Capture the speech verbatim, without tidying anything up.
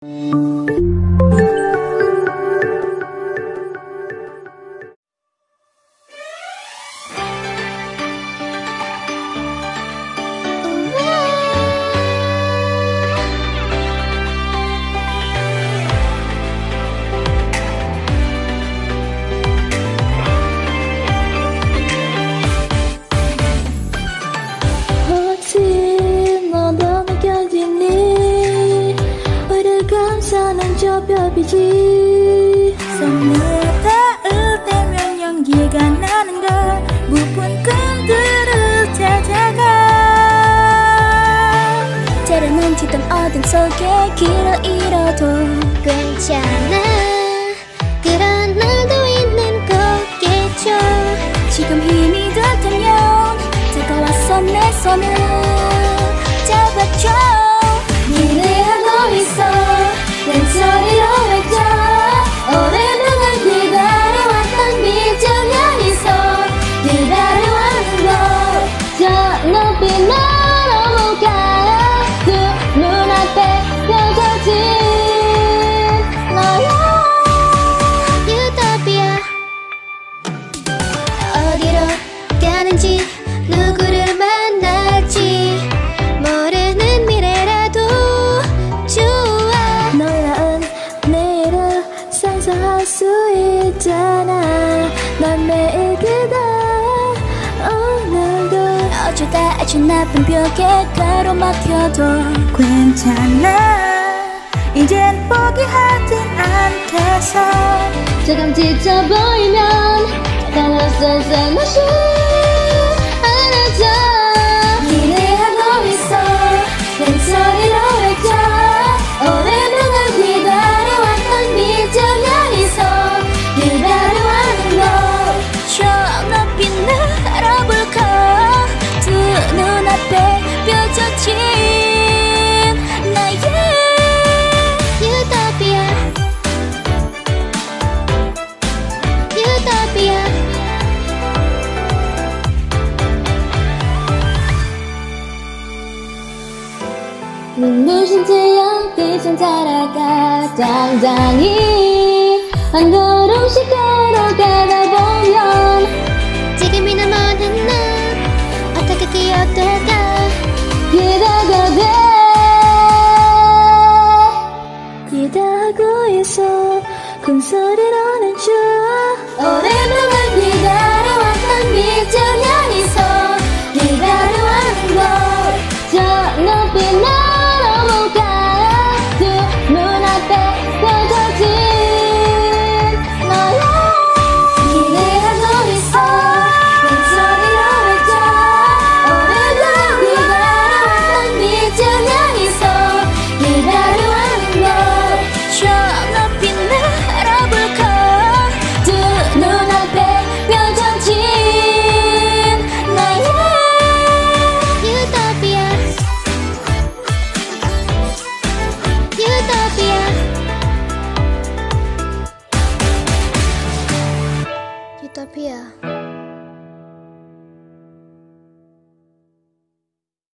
벽이지 썸을 닿을 때면 연기가 나는 걸 부푼 꿈들을 찾아가 때로는 짙은 어둠 속에 길을 잃어도 괜찮아 그런 날도 있는 거겠죠 지금 힘이 닿다면 다가와서 내 손을 잡아줘 기대하고 있어 왼소리로 외쳐 오랫동안 기다려왔던 미정연이서 기다려왔는 걸 저 높이 날아올까 두 눈앞에 펼쳐진 너야 유토피아 어디로 가는지 누구를 만날지 모르는 미래라도 좋아 놀라운 내일을 상상할 수 있잖아 난 매일 기다 오늘도 어쩌다 아주 나쁜 벽에 가로막혀도 괜찮아 이젠 포기하진 않겠어 조금 지쳐 보이면 다가와서 살며시 안아줘 기대하고 있어 왼소리로 외쳐 오랫동안 기다려왔던 미정연이서 기다려왔는 걸저 높이 날아볼까 두 눈앞에 펼쳐진 나의 유토피아 유토피아 눈부신 태양빛은 살아가 당당히 한 걸음씩 걸어가다 보면 지금이나 먼 날 어떻게 기억될까 기대가 돼 기대하고 있어 꿈소리로는 좋아 오랫동안 기다려왔던 미정연이서 기다려왔는 걸저 높이 날아올까 두 눈앞에 펼쳐진 너야 기대하고 있어 왼소리로 외쳐 오랫동안 기다려왔던 미정연이서 기다려왔는 걸저 높이 날아볼까 두 눈앞에 펼쳐진 나의 유토피아 유토피아 유토피아